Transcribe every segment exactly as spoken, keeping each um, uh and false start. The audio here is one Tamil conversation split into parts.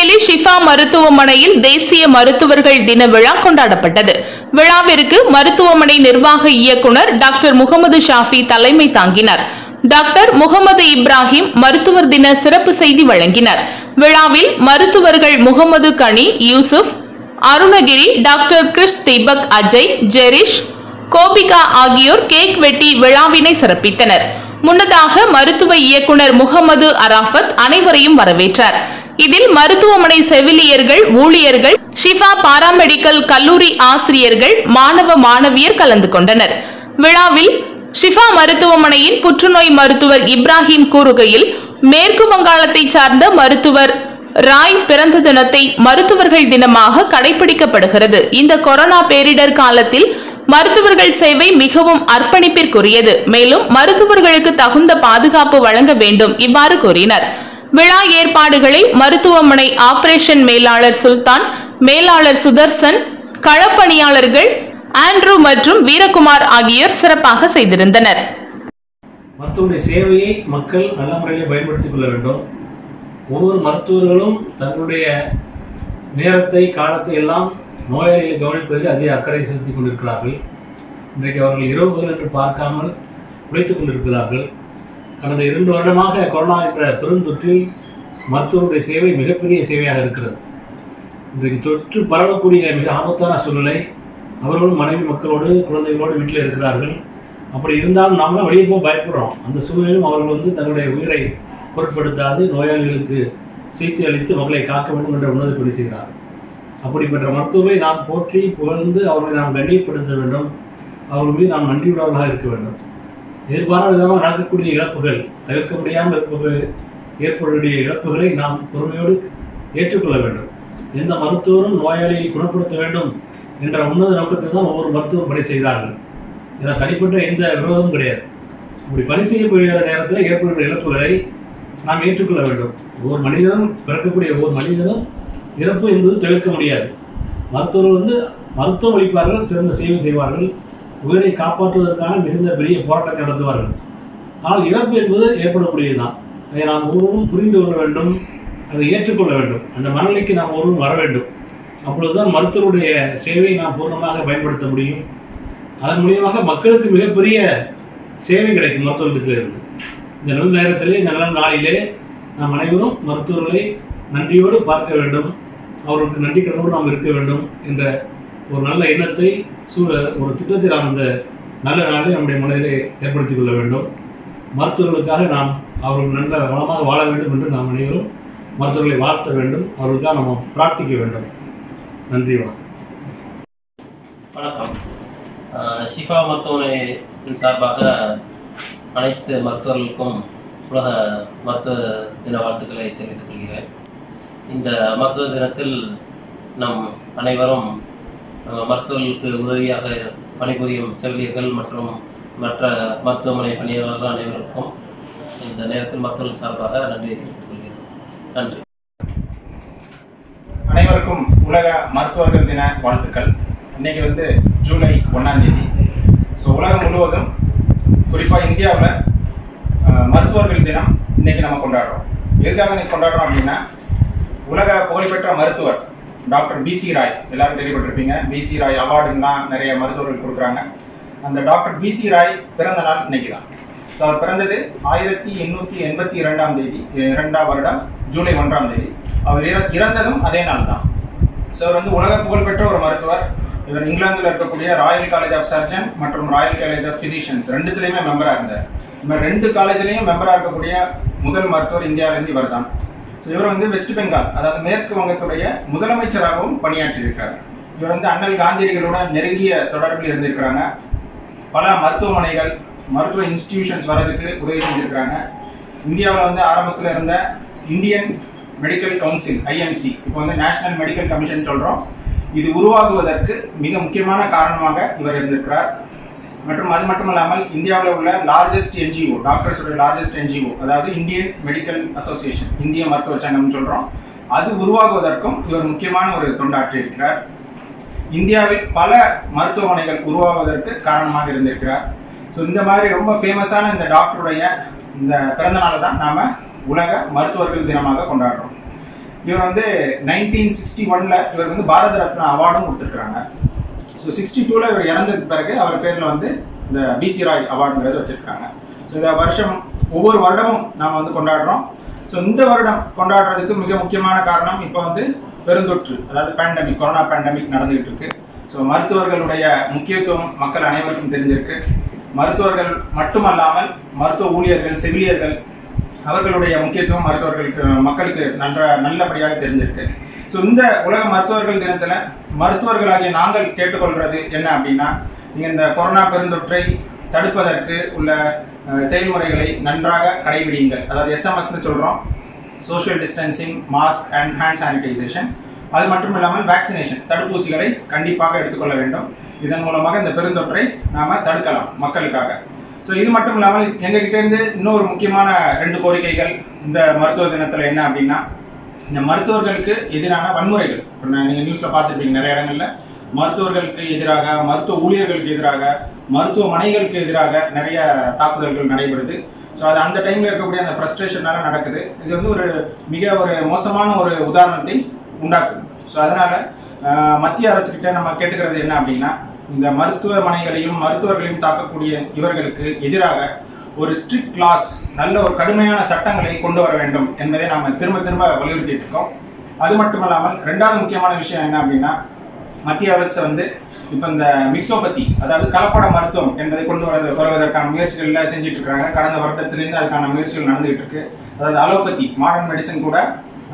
திருநெல்வேலி ஷிஃபா மருத்துவமனையில் தேசிய மருத்துவர்கள் தின விழா கொண்டாடப்பட்டது. விழாவிற்கு மருத்துவமனை நிர்வாக இயக்குனர் டாக்டர் முகமது ஷாஃபி தலைமை தாங்கினார். டாக்டர் முகமது இப்ராஹிம் மருத்துவர் தின சிறப்பு செய்தி வழங்கினார். விழாவில் மருத்துவர்கள் முகமது கனி, யூசுப், அருணகிரி, டாக்டர் கிறிஸ் தீபக், அஜய், ஜெரிஷ், கோபிகா ஆகியோர் கேக் வெட்டி விழாவினை சிறப்பித்தனர். முன்னதாக மருத்துவ இயக்குனர் முகமது அராஃபத் அனைவரையும் வரவேற்றார். இதில் மருத்துவமனை செவிலியர்கள், ஊழியர்கள், ஷிஃபா பாராமெடிக்கல் கல்லூரி ஆசிரியர்கள், மாணவ மாணவியர் கலந்து கொண்டனர். விழாவில் ஷிஃபா மருத்துவமனையின் புற்றுநோய் மருத்துவர் இப்ராஹிம் கூறுகையில், மேற்கு வங்காளத்தை சார்ந்த மருத்துவர் ராய் பிறந்த தினத்தை மருத்துவர்கள் தினமாக கடைபிடிக்கப்படுகிறது. இந்த கொரோனா பேரிடர் காலத்தில் மருத்துவர்கள் சேவை மிகவும் அர்ப்பணிப்பிற்குரியது. மேலும் மருத்துவர்களுக்கு தகுந்த பாதுகாப்பு வழங்க வேண்டும். இவ்வாறு கூறினர். விழா ஏற்பாடுகளை மருத்துவமனை ஆபரேஷன் மேலாளர் சுல்தான், மேலாளர் சுதர்சன், களப்பணியாளர்கள் ஆண்ட்ரூ மற்றும் வீரகுமார் ஆகியோர் சிறப்பாக செய்திருந்தனர். மருத்துவ சேவையை மக்கள் நல்ல முறையில் பயன்படுத்திக் கொள்ள வேண்டும். ஒவ்வொரு மருத்துவர்களும் தங்களுடைய நேரத்தை, காலத்தை எல்லாம் நோயாளிகளை கவனிப்பதில் அதிக அக்கறை செலுத்திக் கொண்டிருக்கிறார்கள். இன்றைக்கு அவர்கள் இரவுகள் என்று பார்க்காமல் உழைத்துக் கொண்டிருக்கிறார்கள். கடந்த இரண்டு வருடமாக கொரோனா என்ற பெருந்தொற்றில் மருத்துவருடைய சேவை மிகப்பெரிய சேவையாக இருக்கிறது. இன்றைக்கு தொற்று பரவக்கூடிய மிக ஆபத்தான சூழ்நிலை. அவர்களும் மனைவி மக்களோடு, குழந்தைகளோடு வீட்டில் இருக்கிறார்கள். அப்படி இருந்தாலும் நாம் வெளியே போக பயப்படுறோம். அந்த சூழ்நிலையும் அவர்கள் வந்து தங்களுடைய உயிரை பொருட்படுத்தாது நோயாளிகளுக்கு சிகிச்சை அளித்து மக்களை காக்க வேண்டும் என்ற உணர்வை பணி செய்கிறார். அப்படிப்பட்ட மருத்துவரை நாம் போற்றி புகழ்ந்து அவர்களை நாம் கண்ணியப்படுத்த வேண்டும். அவர்கள் மீது நாம் நன்றியுள்ளவர்களாக இருக்க வேண்டும். எதிர்பாராத விதமாக நடக்கக்கூடிய இழப்புகள், தவிர்க்க முடியாமல் இருப்ப ஏற்படக்கூடிய இழப்புகளை நாம் பொறுமையோடு ஏற்றுக்கொள்ள வேண்டும். எந்த மருத்துவரும் நோயாளியை குணப்படுத்த வேண்டும் என்ற உன்னத நோக்கத்தில் தான் ஒவ்வொரு மருத்துவரும் பணி செய்கிறார்கள். இதில் தனிப்பட்ட எந்த விரோதமும் கிடையாது. அப்படி பணி செய்யப்படுகிற நேரத்தில் ஏற்படுகிற இழப்புகளை நாம் ஏற்றுக்கொள்ள வேண்டும். ஒவ்வொரு மனிதனும், பிறக்கக்கூடிய ஒவ்வொரு மனிதனும் இறப்பு என்பது தவிர்க்க முடியாது. மருத்துவர்கள் வந்து மருத்துவம் அளிப்பார்கள், சிறந்த சேவை செய்வார்கள், உயிரை காப்பாற்றுவதற்கான மிகுந்த பெரிய போராட்டத்தை நடத்துவார்கள். ஆனால் இறப்பு என்பது ஏற்படக்கூடியதுதான். அதை நாம் ஒவ்வொருவரும் புரிந்து கொள்ள வேண்டும், அதை ஏற்றுக்கொள்ள வேண்டும். அந்த மனநிலைக்கு நாம் ஒருவரும் வர வேண்டும். அப்பொழுதுதான் மருத்துவருடைய சேவையை நாம் பூர்ணமாக பயன்படுத்த முடியும். அதன் மூலியமாக மக்களுக்கு மிகப்பெரிய சேவை கிடைக்கும் மருத்துவத்திலிருந்து. இந்த நல்ல நேரத்திலே, இந்த நல்ல நாளிலே நாம் அனைவரும் மருத்துவர்களை நன்றியோடு பார்க்க வேண்டும். அவர்களுக்கு நன்றி கடனோடு நாம் இருக்க வேண்டும் என்ற ஒரு நல்ல எண்ணத்தை, ஒரு திட்டத்தை நாம் இந்த நல்ல நாளில் நம்முடைய மனதிலே ஏற்படுத்திக் கொள்ள வேண்டும். மருத்துவர்களுக்காக நாம் அவர்கள் நல்ல வளமாக வாழ வேண்டும் என்று நாம் அனைவரும் மருத்துவர்களை வாழ்த்த வேண்டும். அவர்களுக்காக நாம் பிரார்த்திக்க வேண்டும். நன்றி. வணக்கம். ஷிஃபா மருத்துவமனையின் சார்பாக அனைத்து மருத்துவர்களுக்கும் உலக மருத்துவ தின வாழ்த்துக்களை தெரிவித்துக் கொள்கிறேன். இந்த மருத்துவ தினத்தில் நம் அனைவரும் மருத்துவர்களுக்கு உதவியாக பணிபுரியும் செவிலியர்கள் மற்றும் மற்ற மருத்துவமனை பணியாளர்கள் அனைவருக்கும் இந்த நேரத்தில் மருத்துவர்கள் சார்பாக நன்றியை தெரிவித்துக் கொள்கிறேன். நன்றி. அனைவருக்கும் உலக மருத்துவர்கள் தின வாழ்த்துக்கள். இன்னைக்கு வந்து ஜூலை ஒன்றாம் தேதி. ஸோ உலகம் முழுவதும், குறிப்பாக இந்தியாவில் மருத்துவர்கள் தினம் இன்னைக்கு நம்ம கொண்டாடுறோம். எதுக்காக இன்னைக்கு கொண்டாடுறோம் அப்படின்னா, உலக புகழ்பெற்ற மருத்துவர் டாக்டர் பி சி ராய், எல்லாரும் கேள்விப்பட்டிருப்பீங்க. பி சி ராய் அவார்டுன்னா நிறைய மருத்துவர்கள் கொடுக்குறாங்க. அந்த டாக்டர் பி சி ராய் பிறந்த நாள் இன்னைக்கு தான். ஸோ அவர் பிறந்தது ஆயிரத்தி எண்ணூற்றி எண்பத்தி இரண்டாம் தேதி இரண்டாம் வருடம் ஜூலை ஒன்றாம் தேதி. அவர் இற இறந்ததும் அதே நாள் தான். ஸோ அவர் வந்து உலக புகழ்பெற்ற ஒரு மருத்துவர். இவர் இங்கிலாந்தில் இருக்கக்கூடிய ராயல் காலேஜ் ஆஃப் சர்ஜன் மற்றும் ராயல் காலேஜ் ஆஃப் ஃபிசிஷியன்ஸ் ரெண்டுத்துலேயுமே மெம்பராக இருந்தார். இந்த ரெண்டு காலேஜ்லேயும் மெம்பராக இருக்கக்கூடிய முதல் மருத்துவர் இந்தியாவிலேருந்து இவர் தான். ஸோ இவர் வந்து வெஸ்ட் பெங்கால், அதாவது மேற்கு வங்கத்துடைய முதலமைச்சராகவும் பணியாற்றியிருக்கார். இவர் வந்து அண்ணல் காந்தியடிகளோட நெருங்கிய தொடர்பில் இருந்திருக்கிறாங்க. பல மருத்துவமனைகள், மருத்துவ இன்ஸ்டிடியூஷன்ஸ் வர்றதுக்கு உதவி செஞ்சுருக்கிறாங்க. இந்தியாவில் வந்து ஆரம்பத்தில் இருந்த Indian medical council I M C, இப்போ வந்து நேஷனல் மெடிக்கல் கமிஷன் சொல்கிறோம், இது உருவாகுவதற்கு மிக முக்கியமான காரணமாக இவர் இருந்திருக்கிறார். மற்றும் அது மட்டும் இல்லாமல் இந்தியாவில் உள்ள லார்ஜஸ்ட் என்ஜிஓ, டாக்டர்ஸோட லார்ஜஸ்ட் என்ஜிஓ, அதாவது இந்தியன் மெடிக்கல் அசோசியேஷன், இந்திய மருத்துவ சங்கம் சொல்கிறோம், அது உருவாகுவதற்கும் இவர் முக்கியமான ஒரு தொண்டாற்றி இருக்கிறார். இந்தியாவில் பல மருத்துவமனைகள் உருவாவதற்கு காரணமாக இருந்திருக்கிறார். ஸோ இந்த மாதிரி ரொம்ப ஃபேமஸான இந்த டாக்டருடைய இந்த பிறந்த நாளை தான் நாம் உலக மருத்துவர்கள் தினமாக கொண்டாடுறோம். இவர் வந்து நைன்டீன் சிக்ஸ்டி ஒன்ல இவர் வந்து பாரத ரத்னா அவார்டும் கொடுத்துருக்குறாங்க. ஸோ சிக்ஸ்டி டூவில் இவர் இறந்ததுக்கு பிறகு அவர் பேரில் வந்து இந்த பிசி ராய் அவார்டுங்கிறது வச்சுருக்காங்க. ஸோ இந்த வருஷம் ஒவ்வொரு வருடமும் நாம் வந்து கொண்டாடுறோம். ஸோ இந்த வருடம் கொண்டாடுறதுக்கு மிக முக்கியமான காரணம் இப்போ வந்து பெருந்தொற்று, அதாவது பேண்டமிக், கொரோனா பேண்டமிக் நடந்துகிட்டு இருக்கு. ஸோ மருத்துவர்களுடைய முக்கியத்துவம் மக்கள் அனைவருக்கும் தெரிஞ்சிருக்கு. மருத்துவர்கள் மட்டுமல்லாமல் மருத்துவ ஊழியர்கள், செவிலியர்கள், அவர்களுடைய முக்கியத்துவம் மருத்துவர்களுக்கு மக்களுக்கு நன்ற நல்லபடியாக தெரிஞ்சிருக்கு. ஸோ இந்த உலக மருத்துவர்கள் தினத்தில் மருத்துவர்களாகிய நாங்கள் கேட்டுக்கொள்வது என்ன அப்படின்னா, நீங்கள் இந்த கொரோனா பெருந்தொற்றை தடுப்பதற்கு உள்ள செயல்முறைகளை நன்றாக கடைபிடிங்கள். அதாவது எஸ்எம்எஸ்ன்னு சொல்கிறோம், social distancing, mask and hand sanitisation. அது மட்டும் இல்லாமல் வேக்சினேஷன், தடுப்பூசிகளை கண்டிப்பாக எடுத்துக்கொள்ள வேண்டும். இதன் மூலமாக இந்த பெருந்தொற்றை நாம் தடுக்கலாம் மக்களுக்காக. ஸோ இது மட்டும் இல்லாமல் எங்ககிட்டேருந்து இன்னொரு முக்கியமான ரெண்டு கோரிக்கைகள் இந்த மருத்துவ தினத்தில் என்ன அப்படின்னா, இந்த மருத்துவர்களுக்கு எதிரான வன்முறைகள், இப்போ நீங்கள் நியூஸில் பார்த்துருப்பீங்க நிறைய இடங்களில் மருத்துவர்களுக்கு எதிராக, மருத்துவ ஊழியர்களுக்கு எதிராக, மருத்துவமனைகளுக்கு எதிராக நிறைய தாக்குதல்கள் நடைபெறுது. ஸோ அது அந்த டைமில் இருக்கக்கூடிய அந்த ஃப்ரஸ்ட்ரேஷனால நடக்குது. இது வந்து ஒரு மிக ஒரு மோசமான ஒரு உதாரணத்தை உண்டாக்குது. ஸோ அதனால் மத்திய அரசுக்கிட்ட நம்ம கேட்டுக்கிறது என்ன அப்படின்னா, இந்த மருத்துவமனைகளையும் மருத்துவர்களையும் தாக்கக்கூடிய இவர்களுக்கு எதிராக ஒரு ஸ்ட்ரிக்ட் கிளாஸ், நல்ல ஒரு கடுமையான சட்டங்களை கொண்டு வர வேண்டும் என்பதை நாம் திரும்ப திரும்ப வலியுறுத்திட்டு இருக்கோம். அது மட்டுமல்லாமல் ரெண்டாவது முக்கியமான விஷயம் என்ன அப்படின்னா, மத்திய அரசு வந்து இப்போ இந்த மிக்சோபதி, அதாவது கலப்பட மருத்துவம் என்பதை கொண்டு வர வருவதற்கான முயற்சிகளில் செஞ்சுட்டு இருக்காங்க. கடந்த வருடத்திலேருந்து அதுக்கான முயற்சிகள் நடந்துகிட்டு இருக்கு. அதாவது அலோபதி, மாடர்ன் மெடிசன் கூட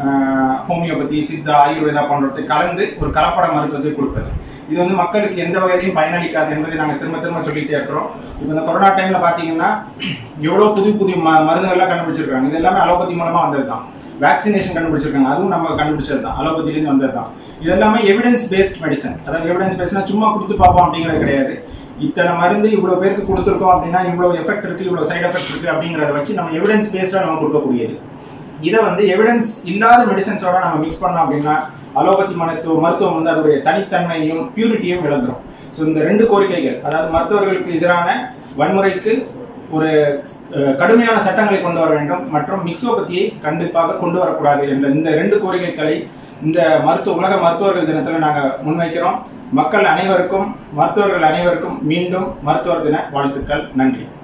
ஹோமியோபதி, சித்தா, ஆயுர்வேதா போன்றவற்றை கலந்து ஒரு கலப்பட மருத்துவத்தை கொடுப்பது, இது வந்து மக்களுக்கு எந்த வகையிலையும் பயனளிக்காது என்பதை நாங்கள் திரும்ப திரும்ப சொல்லிகிட்டே இருக்கிறோம். இப்போ இந்த கொரோனா டைமில் பார்த்தீங்கன்னா எவ்வளோ புது புது ம மருந்துகள்லாம் கண்டுபிடிச்சிருக்காங்க. இது எல்லாமே அலோபதி மூலமாக வந்தது தான். வேக்சினேஷன் கண்டுபிடிச்சிருக்காங்க, அதுவும் நம்ம கண்டுபிடிச்சது தான், அலோபதியிலேருந்து வந்தது தான். இது எல்லாமே எவிடன்ஸ் பேஸ்ட் மெடிசன். அதாவது எவிடன்ஸ் பேஸ்ட்னா சும்மா கொடுத்து பார்ப்போம் அப்படிங்கிறது கிடையாது. இத்தனை மருந்து இவ்வளோ பேருக்கு கொடுத்துருக்கோம் அப்படின்னா இவ்வளோ எஃபெக்ட் இருக்குது, இவ்வளோ சைட் எஃபெக்ட் இருக்குது அப்படிங்கிறத வச்சு நம்ம எவிடன்ஸ் பேஸ்டாக நம்ம கொடுக்கக்கூடியது. இதை வந்து எவிடன்ஸ் இல்லாத மெடிசன்ஸோட நம்ம மிக்ஸ் பண்ணோம் அப்படின்னா அலோபதி மருத்துவ மருத்துவம் வந்து அதோடைய தனித்தன்மையும் பியூரிட்டியும் இழந்துடும். ஸோ இந்த ரெண்டு கோரிக்கைகள், அதாவது மருத்துவர்களுக்கு எதிரான வன்முறைக்கு ஒரு கடுமையான சட்டங்களை கொண்டு வர வேண்டும் மற்றும் மிக்சோபதியை கண்டிப்பாக கொண்டு வரக்கூடாது என்ற இந்த ரெண்டு கோரிக்கைகளை இந்த மருத்துவ உலக மருத்துவர்கள் தினத்தில் நாங்கள் முன்வைக்கிறோம். மக்கள் அனைவருக்கும், மருத்துவர்கள் அனைவருக்கும் மீண்டும் மருத்துவர் தின வாழ்த்துக்கள். நன்றி.